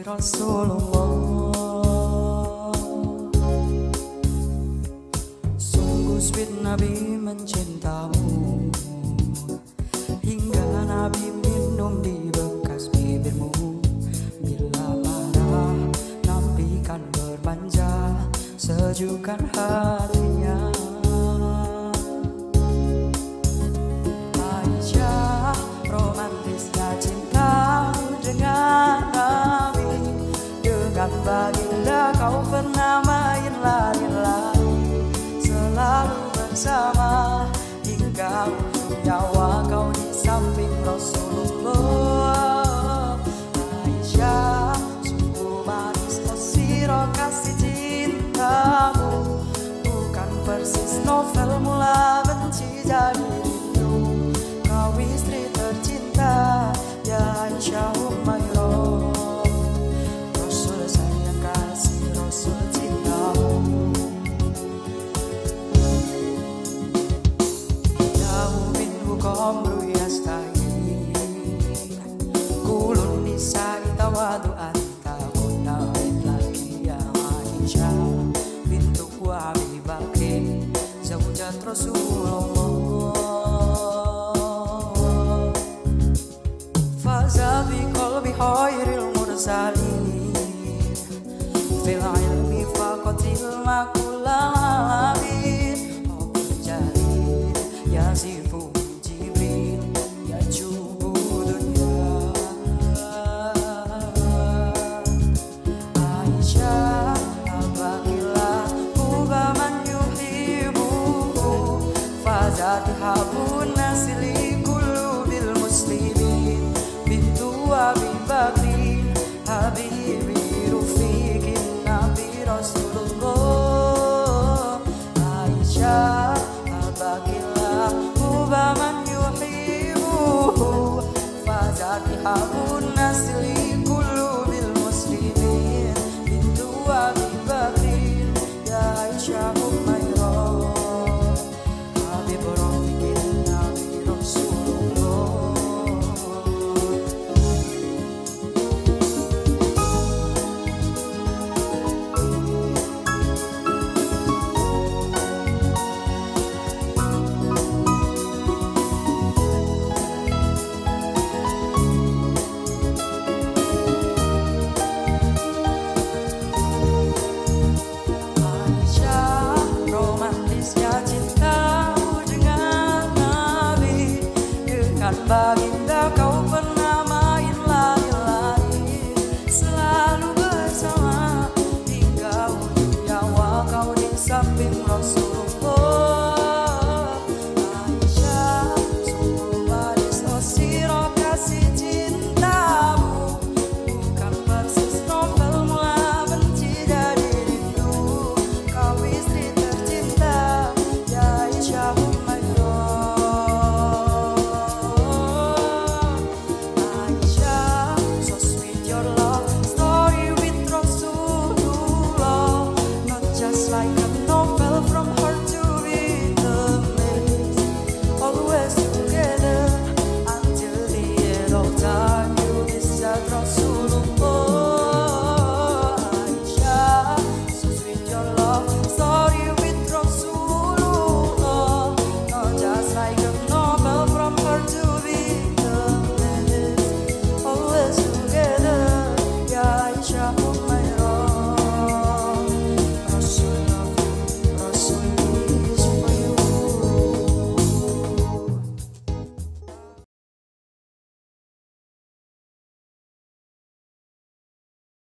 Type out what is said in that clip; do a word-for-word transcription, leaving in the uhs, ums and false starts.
Rasulullah. Sungguh sweet Nabi mencintamu, hingga Nabi minum di bekas bibirmu. Bila marah Nabi kan bermanja, sejukkan hatinya. Aisyah, romantisnya cintamu dengan Nabi, dengan baginda kau pernah main lari-lari, selalu bersama hingga ujung nyawa kau di samping Rasulullah. Aisyah, sungguh manis Osiro kasih cintamu, bukan persis novel mula benci jadi rindu. Kau istri tercinta, ya Aisyah Umairah. Rasul sayang kasih, Rasul cintamu. Jauh minhu qamru yastahi, kulun nisa'i tawadu'an takuna laki ya Aisyah bintu Abi Bakr zawjat Rasulullah. Faza bi qalbi khairil mursalin, fil ilmi faqatil makulalamin. Hubul jalil yasifu Jibril yajubu dunya. Aisyah, abakillah huba man yuhibuhu, fazati habun nasili qulubil muslimin. Bintu Abi Bakrin habibi rufiqin Nabi Rasulullah. Aisyah, abakillah huba man yuhibuhu, fazati habun nasili qulubil muslimin. Bintu Abi Bakrin ya Aisyah Umairah, habib rafiqin Nabi Rasulullah. Aisyah, romantisnya cintamu dengan Nabi, dengan baginda